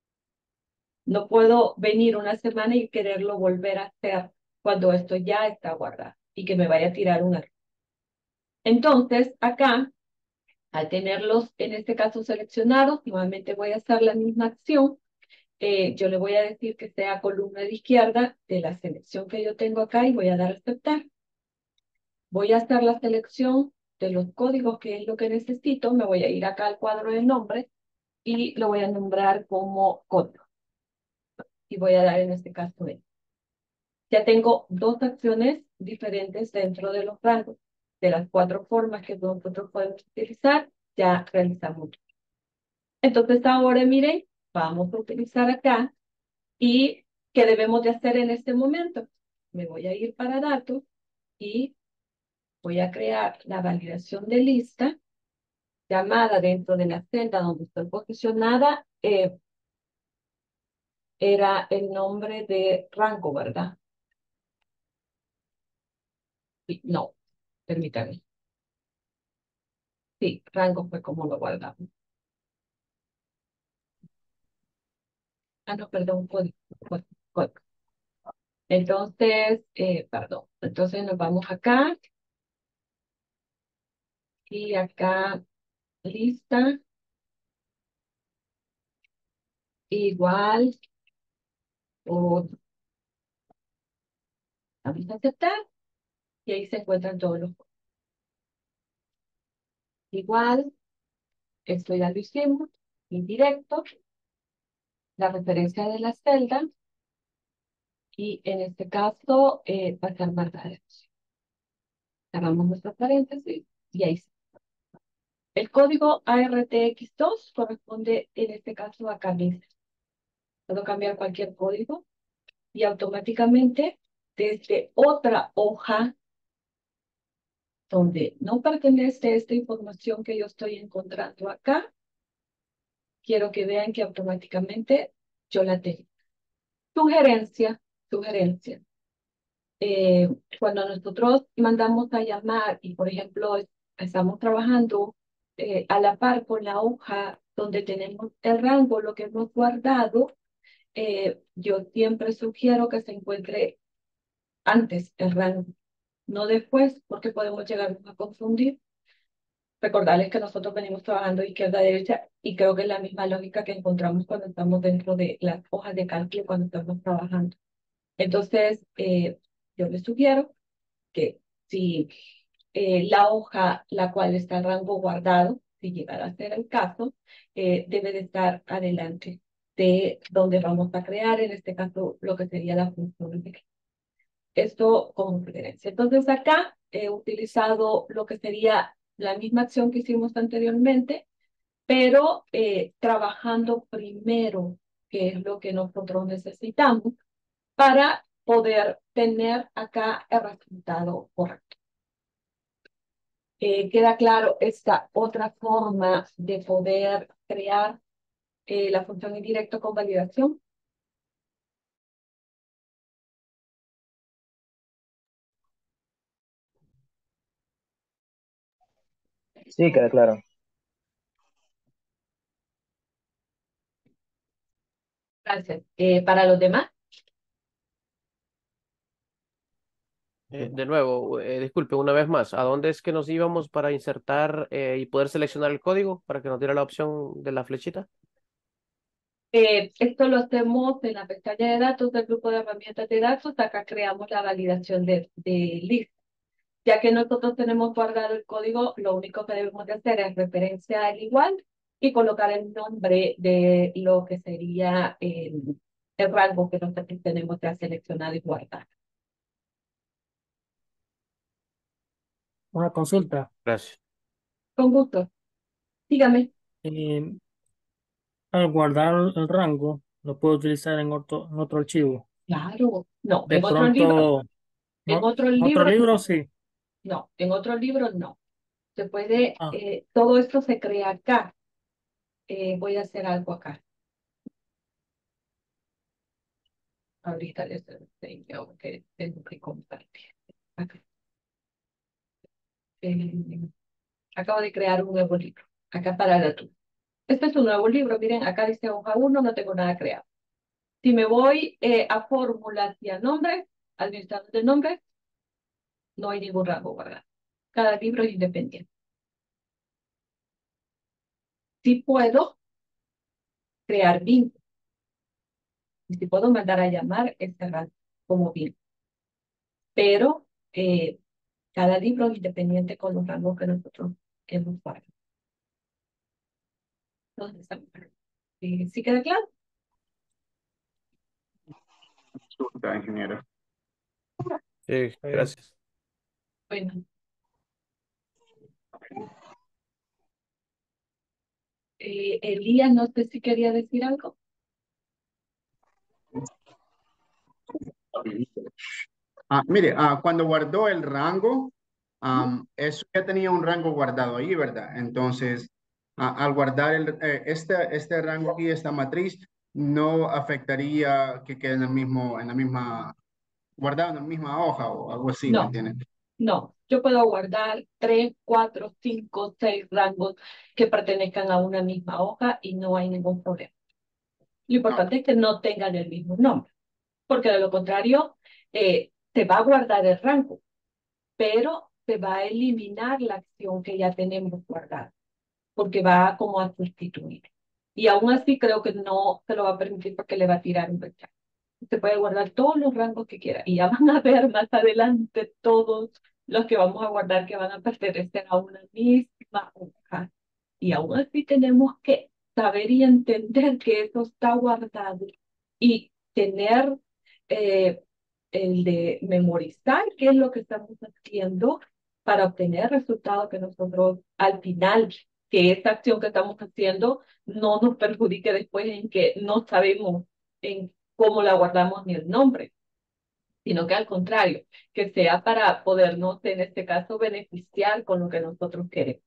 A: No puedo venir una semana y quererlo volver a hacer cuando esto ya está guardado y que me vaya a tirar un error. Entonces, acá, al tenerlos en este caso seleccionados, nuevamente voy a hacer la misma acción. Eh, yo le voy a decir que sea columna de izquierda de la selección que yo tengo acá y voy a dar a aceptar. Voy a hacer la selección de los códigos, que es lo que necesito. Me voy a ir acá al cuadro de nombre y lo voy a nombrar como código. Y voy a dar en este caso él. Ya tengo dos acciones diferentes dentro de los rangos. De las cuatro formas que nosotros podemos utilizar, ya realizamos. Entonces ahora miren, vamos a utilizar acá. ¿Y qué debemos de hacer en este momento? Me voy a ir para datos y voy a crear la validación de lista llamada dentro de la celda donde estoy posicionada. Eh, era el nombre de rango, ¿verdad? Sí, no, permítanme. Sí, rango fue como lo guardamos. Ah, no, perdón, código. código, código. Entonces, eh, perdón. Entonces nos vamos acá. Y acá, lista. Igual. O, vamos a aceptar. Y ahí se encuentran todos los. Igual, esto ya lo hicimos. Indirecto. La referencia de la celda. Y en este caso, eh, va a ser marcados. Cerramos nuestro paréntesis y ahí está. El código A R T X dos corresponde en este caso a camisa. Puedo cambiar cualquier código y automáticamente desde otra hoja donde no pertenece esta información que yo estoy encontrando acá, quiero que vean que automáticamente yo la tengo. Sugerencia, sugerencia. Eh, cuando nosotros mandamos a llamar y, por ejemplo, estamos trabajando eh, a la par con la hoja donde tenemos el rango, lo que hemos guardado, eh, yo siempre sugiero que se encuentre antes el rango, no después, porque podemos llegar a confundir. Recordarles que nosotros venimos trabajando izquierda-derecha y creo que es la misma lógica que encontramos cuando estamos dentro de las hojas de cálculo cuando estamos trabajando. Entonces, eh, yo les sugiero que si eh, la hoja la cual está en rango guardado, si llegara a ser el caso, eh, debe de estar adelante de donde vamos a crear, en este caso, lo que sería la función de esto como preferencia. Entonces acá he utilizado lo que sería la misma acción que hicimos anteriormente, pero eh, trabajando primero, que es lo que nosotros necesitamos, para poder tener acá el resultado correcto. Eh, queda claro esta otra forma de poder crear eh, la función indirecto con validación.
C: Sí, queda claro.
A: Gracias. Eh, para los demás,
E: Eh, de nuevo, eh, disculpe, una vez más, ¿a dónde es que nos íbamos para insertar eh, y poder seleccionar el código para que nos diera la opción de la flechita?
A: eh, esto lo hacemos en la pestaña de datos del grupo de herramientas de datos. Acá creamos la validación de, de lista. Ya que nosotros tenemos guardado el código, lo único que debemos de hacer es referencia al igual y colocar el nombre de lo que sería el, el rango que nosotros tenemos ya seleccionado y guardado.
G: Una consulta.
E: Gracias.
A: Con gusto. Dígame.
G: Eh, al guardar el rango, lo puedo utilizar en otro, en otro archivo.
A: Claro. No,
G: De
A: en otro libro.
G: pronto,
A: En
G: ¿no?
A: otro
G: En otro
A: libro,
G: libro,
A: no.
G: sí.
A: No, en otro libro, no. Se puede,
G: Ah,
A: eh, todo esto se crea acá. Eh, voy a hacer algo acá. Ahorita les enseño que tengo que compartir. Acá. Eh, acabo de crear un nuevo libro. Acá para la tuya. Este es un nuevo libro. Miren, acá dice hoja uno, no tengo nada creado. Si me voy eh, a fórmulas y a nombres, administrador de nombres, no hay ningún rango guardado. Cada libro es independiente. Sí puedo crear vínculos. Y sí puedo mandar a llamar este rango como vínculo. Pero eh, cada libro es independiente con los rangos que nosotros hemos guardado. ¿Dónde está? Eh, ¿Sí queda claro?
F: Consulta, ingeniero.
E: Sí,
G: está bien.
E: gracias.
A: Bueno. Eh, Elías, no sé si quería decir algo.
F: Ah, mire, ah, cuando guardó el rango, am, eso ya tenía un rango guardado ahí, ¿verdad? Entonces, ah, al guardar el, eh, este, este rango aquí, esta matriz, no afectaría que quede en el mismo, en la misma, guardado en la misma hoja o algo así, ¿me
A: No,
F: entiendes?
A: no. Yo puedo guardar tres, cuatro, cinco, seis rangos que pertenezcan a una misma hoja y no hay ningún problema. Lo
F: No,
A: importante es que no tengan el mismo nombre, porque de lo contrario, eh, se va a guardar el rango, pero se va a eliminar la acción que ya tenemos guardada, porque va como a sustituir. Y aún así creo que no se lo va a permitir porque le va a tirar un rechazo. Se puede guardar todos los rangos que quiera y ya van a ver más adelante todos los que vamos a guardar que van a pertenecer a una misma hoja. Y aún así tenemos que saber y entender que eso está guardado y tener eh, el de memorizar qué es lo que estamos haciendo para obtener el resultado que nosotros al final, que esta acción que estamos haciendo no nos perjudique después en que no sabemos en cómo la guardamos ni el nombre, sino que al contrario, que sea para podernos, en este caso, beneficiar con lo que nosotros queremos.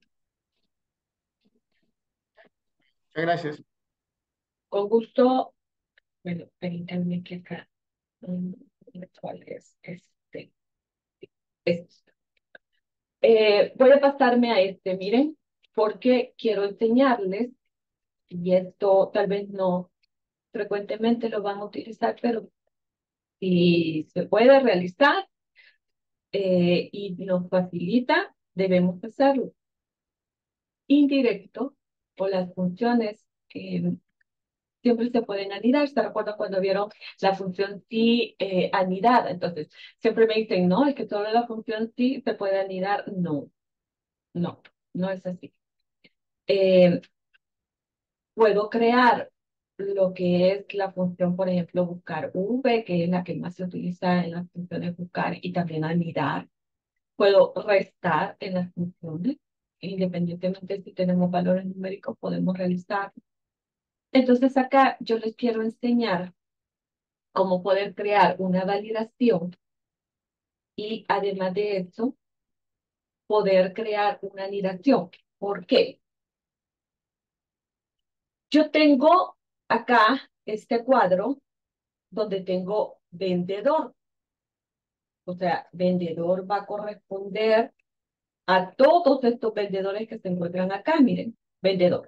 F: muchas gracias.
A: Con gusto, bueno, permítanme que acá, mm, ¿cuál es este? Este. Eh, voy a pasarme a este, miren, porque quiero enseñarles, y esto tal vez no frecuentemente lo van a utilizar, pero si se puede realizar eh, y nos facilita, debemos hacerlo. Indirecto o las funciones que siempre se pueden anidar. ¿Se recuerdan cuando vieron la función sí eh, anidada? Entonces, siempre me dicen, no, es que solo la función sí se puede anidar. No, no, no es así. Eh, puedo crear lo que es la función, por ejemplo, buscar V, que es la que más se utiliza en las funciones buscar y también anidar. Puedo restar en las funciones, independientemente si tenemos valores numéricos, podemos realizar. Entonces acá yo les quiero enseñar cómo poder crear una validación y además de eso, poder crear una anidación. ¿Por qué? Yo tengo acá este cuadro donde tengo vendedor. O sea, vendedor va a corresponder a todos estos vendedores que se encuentran acá, miren, vendedor.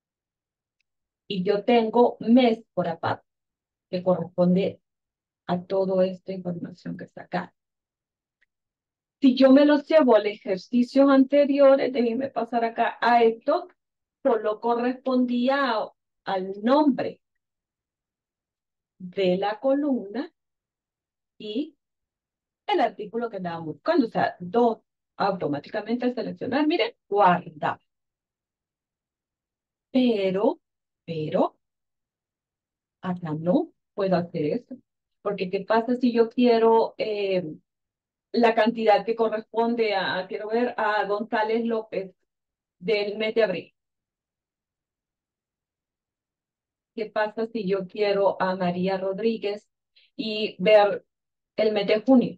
A: Y yo tengo mes por aparte, que corresponde a toda esta información que está acá. Si yo me los llevo al ejercicio anteriores, déjenme pasar acá a esto, solo correspondía a- al nombre de la columna y el artículo que andaban buscando. O sea, dos automáticamente al seleccionar, miren, guarda. Pero, pero, acá no puedo hacer eso. Porque, ¿qué pasa si yo quiero eh, la cantidad que corresponde a, quiero ver, a González López del mes de abril? ¿Qué pasa si yo quiero a María Rodríguez y ver el mes de junio?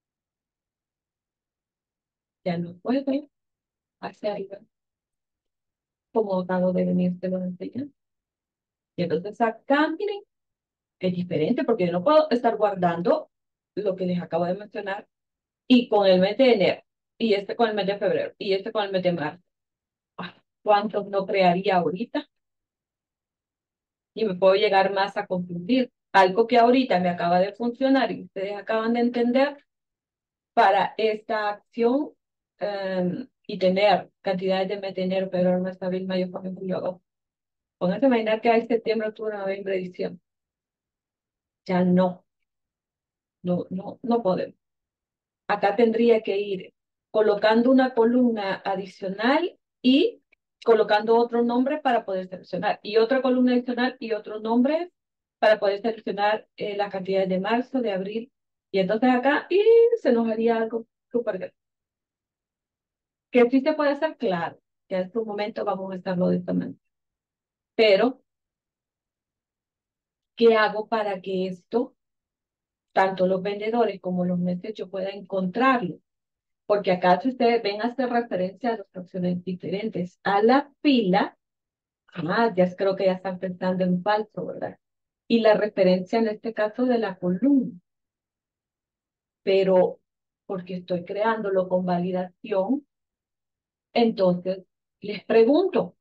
A: Ya no puedo hacerlo como dado de venir de los enseñanzas. Y entonces acá, miren, es diferente porque yo no puedo estar guardando lo que les acabo de mencionar y con el mes de enero, y este con el mes de febrero, y este con el mes de marzo. Ah, ¿cuántos no crearía ahorita? Y me puedo llegar más a confundir. Algo que ahorita me acaba de funcionar y ustedes acaban de entender para esta acción um, y tener cantidades de mes de enero, febrero, marzo, abril, mayo, junio, julio, agosto. Pónganse a imaginar que hay septiembre, octubre, noviembre, diciembre. Ya no, no, no, no podemos. Acá tendría que ir colocando una columna adicional y colocando otro nombre para poder seleccionar. Y otra columna adicional y otro nombre para poder seleccionar eh, las cantidades de marzo, de abril. Y entonces acá y se nos haría algo súper grande. Que sí se puede hacer, claro, que en su momento vamos a estarlo de esta manera. Pero, ¿qué hago para que esto, tanto los vendedores como los messeros puedan encontrarlo? Porque acá si ustedes ven hacer referencia a las opciones diferentes. A la fila, ah, ya creo que ya están pensando en falso, ¿verdad? Y la referencia en este caso de la columna. Pero, porque estoy creándolo con validación, entonces les pregunto,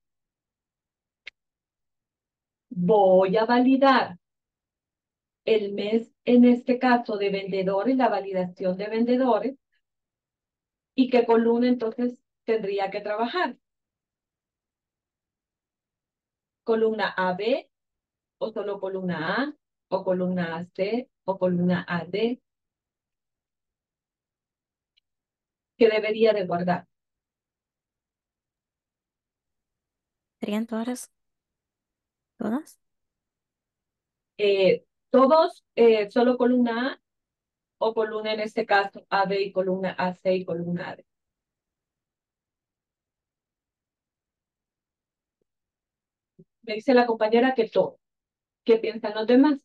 A: voy a validar el mes, en este caso, de vendedores, la validación de vendedores, y qué columna entonces tendría que trabajar. Columna A B, o solo columna A, o columna A C, o columna A D, que debería de guardar.
D: ¿Serían todas? ¿Todas?
A: Eh, todos, eh, solo columna A, o columna en este caso A B y columna A C y columna A D. Me dice la compañera que todo. ¿Qué piensan los demás?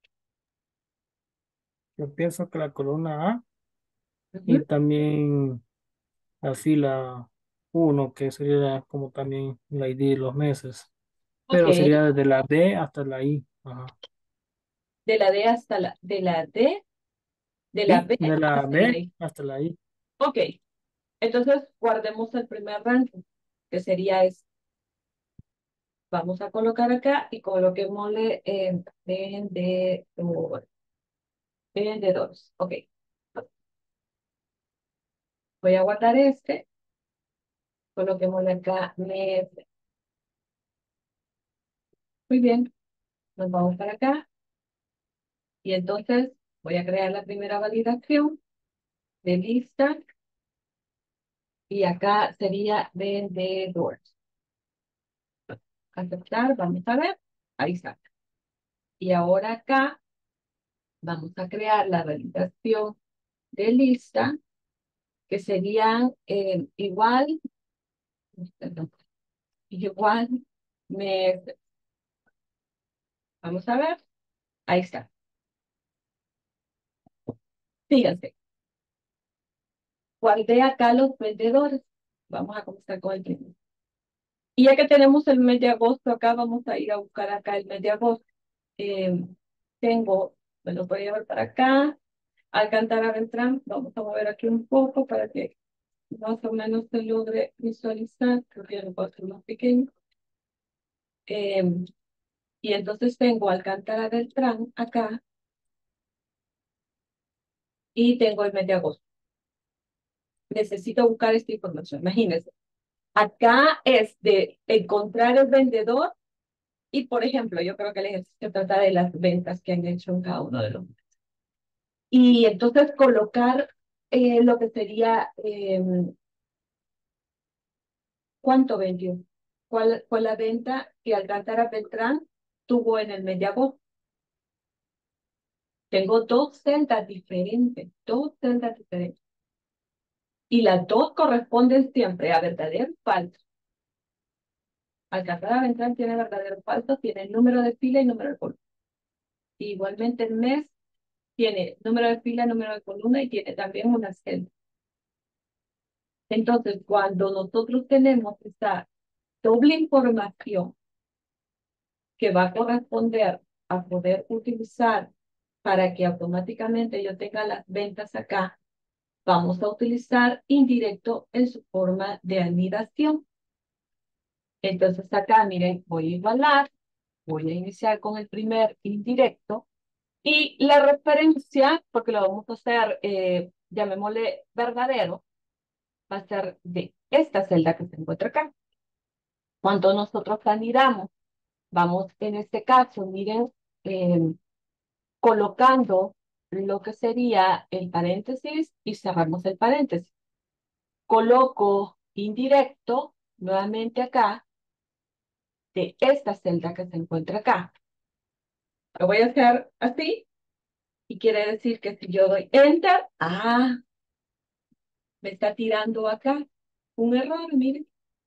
G: Yo pienso que la columna A y
A: Ujú.
G: también la fila uno, que sería como también la I D de los meses.
A: Ok,
G: Pero sería desde la D hasta la I. Ajá.
A: de la D hasta la, de la D, de la
G: Sí,
A: B
G: de la
A: hasta la
G: B
A: I.
G: hasta la I.
A: Ok, entonces guardemos el primer rango, que sería este. Vamos a colocar acá y coloquémosle en vendedor. Vendedores. Ok. Voy a guardar este. Coloquémosle acá mes. Muy bien. Nos vamos para acá. Y entonces voy a crear la primera validación de lista. Y acá sería vendedores. Aceptar. Vamos a ver. Ahí está. Y ahora acá vamos a crear la validación de lista, que serían eh, igual, perdón, igual, me, vamos a ver, ahí está. Fíjense, guardé acá los vendedores. Vamos a comenzar con el primero. Y ya que tenemos el mes de agosto acá, vamos a ir a buscar acá el mes de agosto. Eh, tengo, me lo voy a llevar para acá, Alcántara Beltrán. Vamos a mover aquí un poco para que más o menos se logre visualizar, creo que ya lo puedo hacer más pequeño. Em, y entonces tengo Alcántara Beltrán acá y tengo el mes de agosto. Necesito buscar esta información, imagínense. Acá es de encontrar el vendedor y, por ejemplo, yo creo que el ejercicio trata de las ventas que han hecho en cada uno de los meses. Y entonces colocar eh, lo que sería, eh, ¿cuánto vendió? ¿Cuál fue la venta que Alcántara Beltrán tuvo en el mes de agosto? Tengo dos celdas diferentes, dos celdas diferentes. Y las dos corresponden siempre a verdadero o falso. Alcántara Beltrán tiene verdadero o falso, tiene el número de fila y número de columna. Igualmente el mes tiene número de fila, número de columna y tiene también una celda. Entonces, cuando nosotros tenemos esta doble información que va a corresponder a poder utilizar para que automáticamente yo tenga las ventas acá, vamos a utilizar indirecto en su forma de anidación. Entonces acá, miren, voy a igualar, voy a iniciar con el primer indirecto y la referencia, porque lo vamos a hacer, eh, llamémosle verdadero, va a ser de esta celda que se encuentra acá. Cuando nosotros anidamos, vamos en este caso, miren, eh, colocando lo que sería el paréntesis y cerramos el paréntesis. Coloco indirecto nuevamente acá de esta celda que se encuentra acá. Lo voy a hacer así y quiere decir que si yo doy enter, ah, me está tirando acá un error, miren.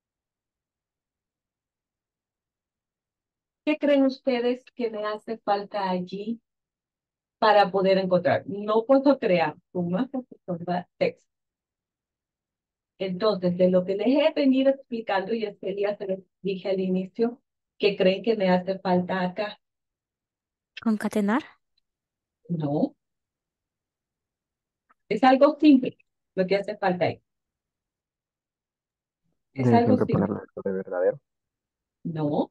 A: ¿Qué creen ustedes que me hace falta allí para poder encontrar? No puedo crear un profesor texto. Entonces, de lo que les he venido explicando, y este día se los dije al inicio, ¿qué creen que me hace falta acá?
D: Concatenar.
A: No, es algo simple lo que hace falta ahí. Es
C: Debe
A: algo
C: siempre
A: simple.
C: ponerlo de verdadero.
A: No,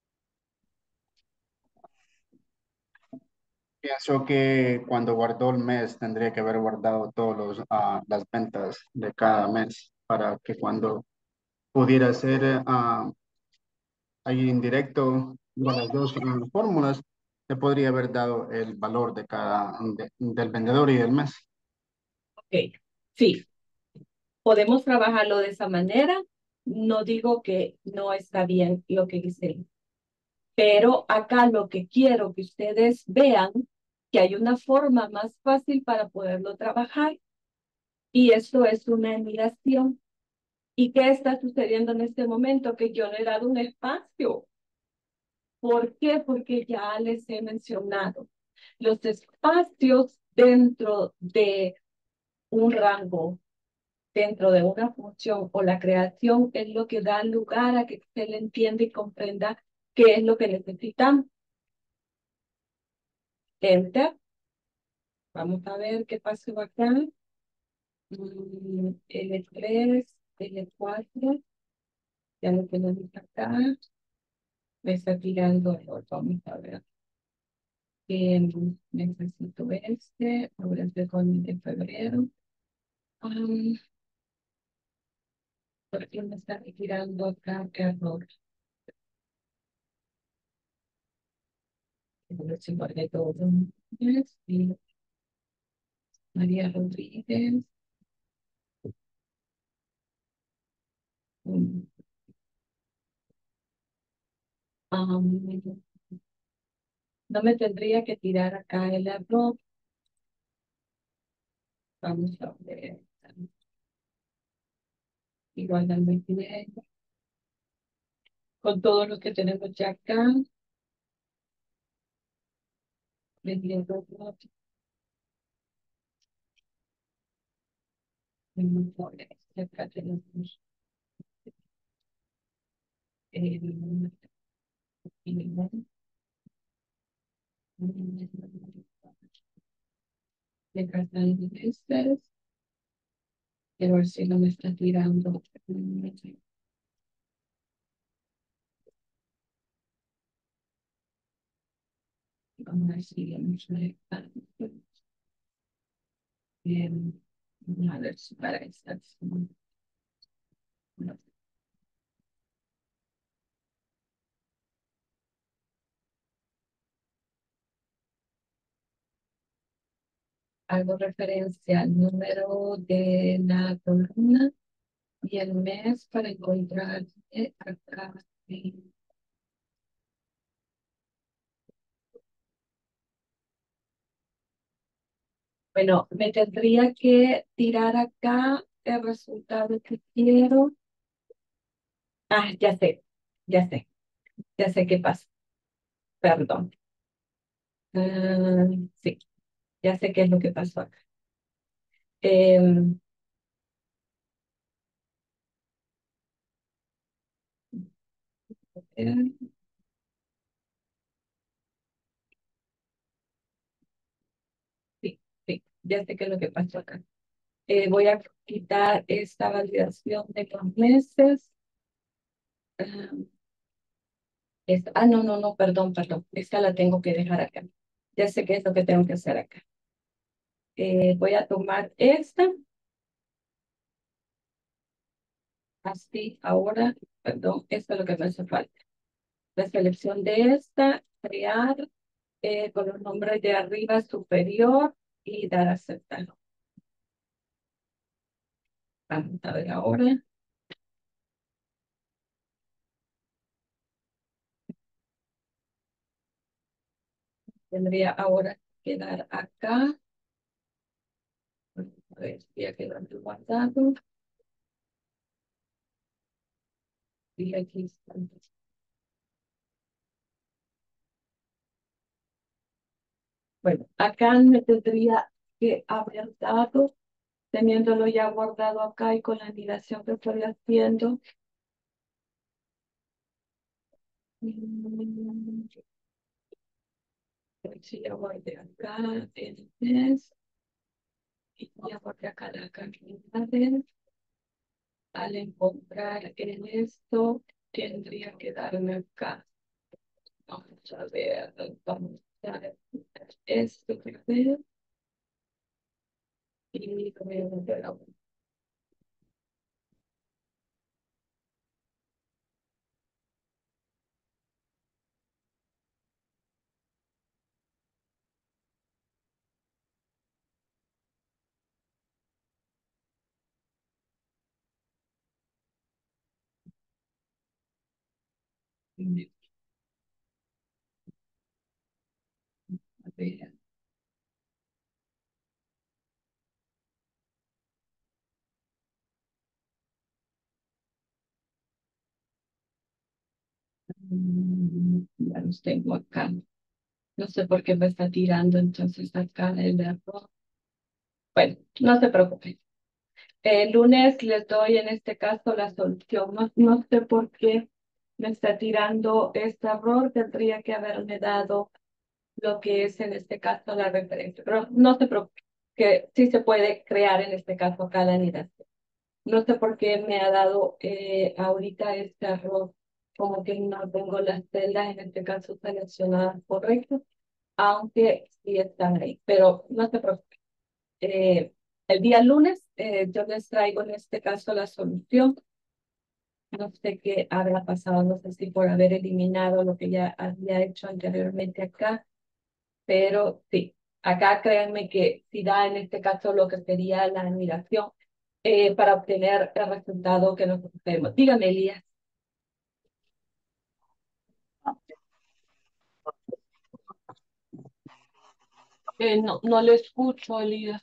F: Pienso que cuando guardó el mes tendría que haber guardado todas las ventas de cada mes para que cuando pudiera ser ah, ahí indirecto de las dos ah, fórmulas, le podría haber dado el valor de cada de- del vendedor y del mes.
A: ok. Sí, podemos trabajarlo de esa manera. No digo que no está bien lo que hice, pero acá lo que quiero que ustedes vean que hay una forma más fácil para poderlo trabajar y esto es una emigración. ¿Y qué está sucediendo en este momento? Que yo le he dado un espacio. ¿Por qué? Porque ya les he mencionado los espacios dentro de un rango, dentro de una función o la creación es lo que da lugar a que usted le entienda y comprenda qué es lo que necesitamos. Enter. Vamos a ver qué pasó acá. Mm, L tres, L cuatro. Ya lo tenemos acá. Me está tirando error. Vamos a ver. Em, necesito este. Ahora estoy con el de febrero. Um, ¿Por qué me está tirando acá error? Se guardé todo. Y María Rodríguez. Um, um, no me tendría que tirar acá el error. Vamos a ver. Igual al veintinueve. Con todo lo que tenemos ya acá. Vendiendo otro. Acá tenemos el de Casal de Estes. Quiero ver si no me está tirando. Vamos a ver si vamos a ver. Bien. A ver si para esta. No. Hago referencia al número de la columna y el mes para encontrar acá. Bueno, me tendría que tirar acá el resultado que quiero. Ah, ya sé, ya sé, ya sé qué pasa. Perdón. Ah, sí, ya sé qué es lo que pasó acá. Em, eh, sí, sí, ya sé qué es lo que pasó acá. Eh, voy a quitar esta validación de los meses. Ah, esta- ah, no, no, no, perdón, perdón. Esta la tengo que dejar acá. Ya sé qué es lo que tengo que hacer acá. Eh, voy a tomar esta. Así, ahora, perdón, esto es lo que me hace falta. La selección de esta, crear eh, con los nombres de arriba superior y dar a aceptar. Vamos a ver ahora. Tendría ahora que dar acá. A ver, si ya quedó guardado. Y aquí está. Bueno, acá me tendría que haber dado, teniéndolo ya guardado acá y con la migración que estoy haciendo. Mm, Si ya guardé acá, el mes, y ya guardé acá la cantidad. Al encontrar en esto, tendría que darme acá. Vamos a ver, vamos a ver esto primero. Y voy a volver a a ver. Mm, Ya los tengo acá. No sé por qué me está tirando entonces acá el error. Bueno, no se preocupen. El lunes les doy en este caso la solución. No, no sé por qué me está tirando este error. Tendría que haberme dado lo que es en este caso la referencia. Pero no se preocupe, que sí se puede crear en este caso acá la anidación. No sé por qué me ha dado eh, ahorita este error, como que no tengo las celdas en este caso seleccionadas correctas, aunque sí están ahí. Pero no se preocupe. Eh, el día lunes eh, yo les traigo en este caso la solución. No sé qué habrá pasado, no sé si por haber eliminado lo que ya había hecho anteriormente acá, pero sí, acá créanme que si da en este caso lo que sería la admiración eh, para obtener el resultado que nosotros queremos. Dígame, Elías. Eh, no, no le escucho, Elías.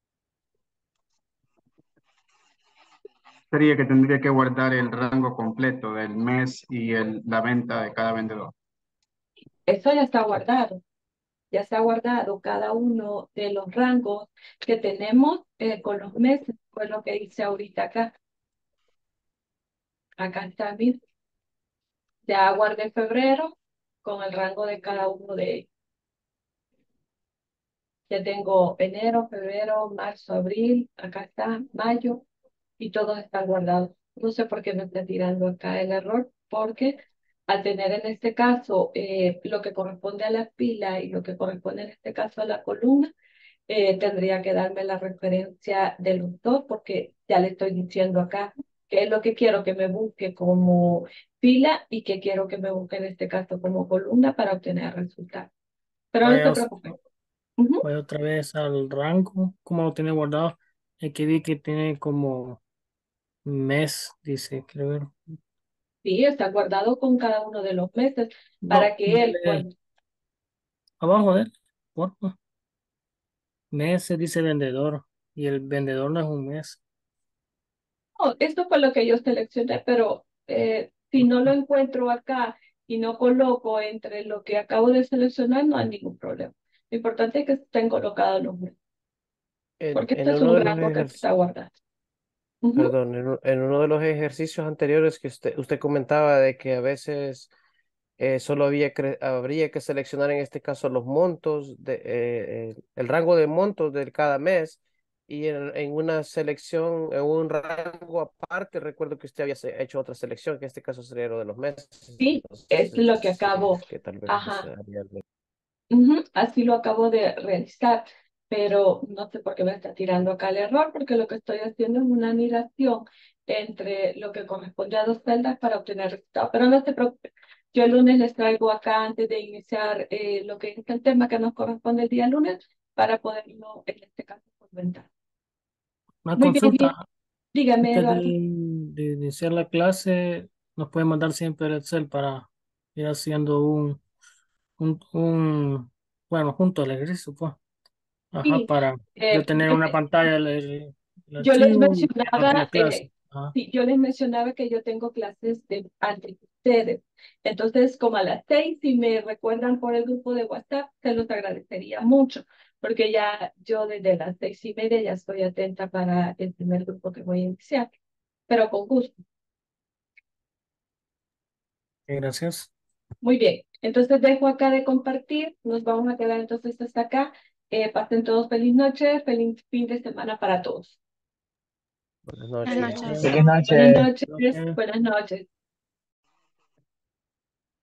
F: Sería que tendría que guardar el rango completo del mes y el, la venta de cada vendedor.
A: Eso ya está guardado. Ya se ha guardado cada uno de los rangos que tenemos eh, con los meses, fue lo que hice ahorita acá. Acá está, mi. Ya guardé febrero con el rango de cada uno de ellos. Ya tengo enero, febrero, marzo, abril, acá está, mayo, y todos están guardados. No sé por qué me está tirando acá el error, porque al tener en este caso eh, lo que corresponde a la fila y lo que corresponde en este caso a la columna, eh, tendría que darme la referencia de los dos, porque ya le estoy diciendo acá qué es lo que quiero que me busque como fila y que quiero que me busque en este caso como columna para obtener el resultado. Pero no
G: Vaya,
A: se
G: os-
A: preocupe. Ujú.
G: vaya otra vez al rango, como lo tiene guardado. Es que vi que tiene como mes, dice, creo ver.
A: Sí, está guardado con cada uno de los meses
G: No,
A: para que él,
G: dele
A: cuando...
G: abajo de él, porfa. Meses dice vendedor y el vendedor no es un mes.
A: No, esto fue lo que yo seleccioné, pero eh, si no lo encuentro acá y no coloco entre lo que acabo de seleccionar, no hay ningún problema. Lo importante es que estén colocados los meses,
E: En,
A: porque este
E: en
A: es
E: uno
A: un
E: de los
A: rango que
E: ejercicios,
A: está guardado. Ujú.
E: perdón, en, u- en uno de los ejercicios anteriores que usted, usted comentaba de que a veces eh, solo había cre- habría que seleccionar en este caso los montos, de, eh, eh, el rango de montos de cada mes y en, en una selección, en un rango aparte, recuerdo que usted había se- hecho otra selección, que en este caso sería lo de los meses.
A: Sí, es
E: Entonces,
A: lo que
E: sí,
A: acabo.
E: es que tal vez
A: Ajá.
E: haría algo.
A: Ujú, así lo acabo de realizar, pero no sé por qué me está tirando acá el error, porque lo que estoy haciendo es una migración entre lo que corresponde a dos celdas para obtener resultados. Pero no se preocupe, yo el lunes les traigo acá antes de iniciar eh, lo que es el tema que nos corresponde el día lunes para poderlo, en este caso, solventar.
G: Una
A: Muy bien, bien.
G: consulta,
A: Dígame,
G: antes de,
A: Eduardo.
G: de iniciar la clase, nos puede mandar siempre el Excel para ir haciendo un, un, un bueno, junto al ejercicio, pues. Ajá,
A: Sí,
G: para yo
A: eh,
G: tener
A: yo
G: una pantalla, el, el- el
A: Yo les
G: archivo y no
A: mencionaba,
G: tener clase.
A: eh,
G: Ajá.
A: sí, yo les mencionaba que yo tengo clases de antes de ustedes. Entonces, como a las seis, si me recuerdan por el grupo de WhatsApp, se los agradecería mucho, porque ya yo desde las seis y media ya estoy atenta para el primer grupo que voy a iniciar, pero con gusto.
G: Ok, gracias.
A: Muy bien, entonces dejo acá de compartir, nos vamos a quedar entonces hasta acá. Eh, pasen todos feliz noche, feliz fin de semana para todos.
E: Buenas
B: Buenas
E: noches.
B: noches.
C: Feliz
A: Buenas
C: noche.
A: noches,
G: Ok.
A: buenas noches.